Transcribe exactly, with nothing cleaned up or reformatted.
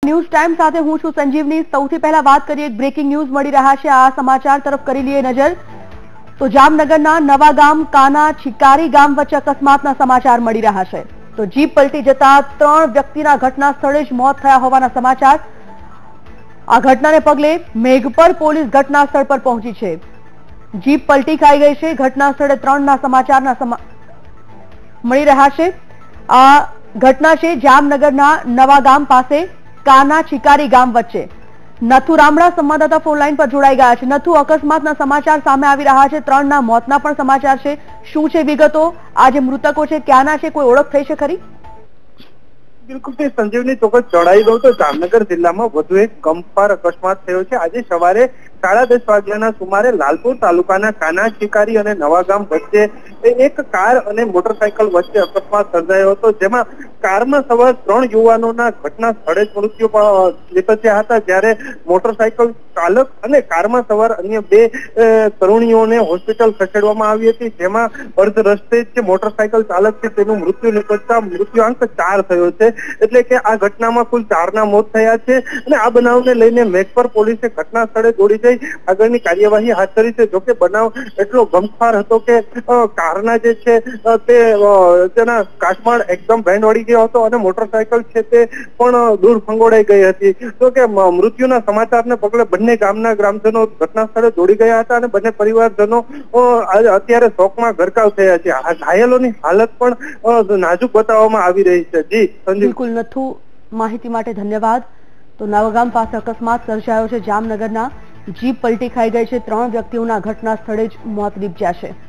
News time સાથે હું છું સંજીવની। સૌથી પહેલા વાત કરીએ એક બ્રેકિંગ ન્યૂઝ મળી રહ્યા છે, આ સમાચાર તરફ કરી લઈએ નજર। તો જામનગરના નવા ગામ કાના છીકારી ગામ વચ્ચે અકસ્માતના સમાચાર મળી રહ્યા છે। તો જીપ પલટી જતા ત્રણ વ્યક્તિના ઘટના સ્થળે જ મોત થયા હોવાના સમાચાર। આ ઘટનાને પગલે મેઘપર પોલીસ ઘટના સ્થળ પર પહોંચી છે। જીપ પલટી ખાઈ ગઈ છે। ઘટના સ્થળે ત્રણના સમાચારના મળી રહ્યા છે। આ ઘટના છે જામનગરના નવા ગામ પાસે કાના છીકારી ગામ વચ્ચે। નથુ રામડા સંવાદદાતા ફોન લાઈન પર જોડાઈ ગયા છે। નથુ, અકસ્માતના સમાચાર સામે આવી રહ્યા છે, ત્રણના મોતના પણ સમાચાર છે, શું છે વિગતો? આ જે મૃતકો છે ક્યાંના છે, કોઈ ઓળખ થઈ છે ખરી? બિલકુલ સંજીવની, ચોક્કસ જણાવી દઉં તો જામનગર જિલ્લામાં વધુ એક ગમખ્વાર અકસ્માત થયો છે। આજે સવારે સાડા દસ વાગ્યાના સુમારે લાલપુર તાલુકાના કાના છીકારી અને નવા ગામ વચ્ચે એક કાર અને મોટરસાયકલ વચ્ચે અકસ્માત સર્જાયો હતો, જેમાં કારમાં સવાર ત્રણ યુવાનોના ઘટના સ્થળે જ મૃત્યુ નિપજ્યા હતા, જ્યારે મોટરસાયકલ ચાલક અને કારમાં સવાર અન્ય બે તરુણીઓને હોસ્પિટલ ખસેડવામાં આવી હતી, જેમાં અર્ધ રસ્તે જ મોટરસાયકલ ચાલક છે તેનું મૃત્યુ નિપજતા મૃત્યુઆંક ચાર થયો છે। એટલે કે આ ઘટનામાં કુલ ચારના મોત થયા છે અને આ બનાવને લઈને મેઘપર પોલીસે ઘટના સ્થળે દોડી જઈ આગળની કાર્યવાહી હાથ ધરી છે। જોકે બનાવ એટલો ગમખ્વાર હતો કે કારના જે છે તે તેના કાચમાળ એકદમ બેન્ડ વળી ગયો હતો અને મોટરસાયકલ છે તે પણ દૂર ફંગોળાઈ ગઈ હતી। તો કે મૃત્યુના સમાચારને પગલે બંને ગામના ગ્રામજનો ઘટના સ્થળે દોડી ગયા હતા અને બંને પરિવારજનો અત્યારે શોકમાં ગરકાવ થયા છે। આ ઘાયલોની હાલત પણ નાજુક બતાવવામાં આવી રહી છે। જી સંજીવ। બિલકુલ નથુ, માહિતી માટે ધન્યવાદ। તો નવગામ પાસે અકસ્માત સર્જાયો છે જામનગરના, જીપ પલટી ખાઈ ગઈ છે, ત્રણ વ્યક્તિઓના ઘટના સ્થળે જ મોત નીપજ્યા છે।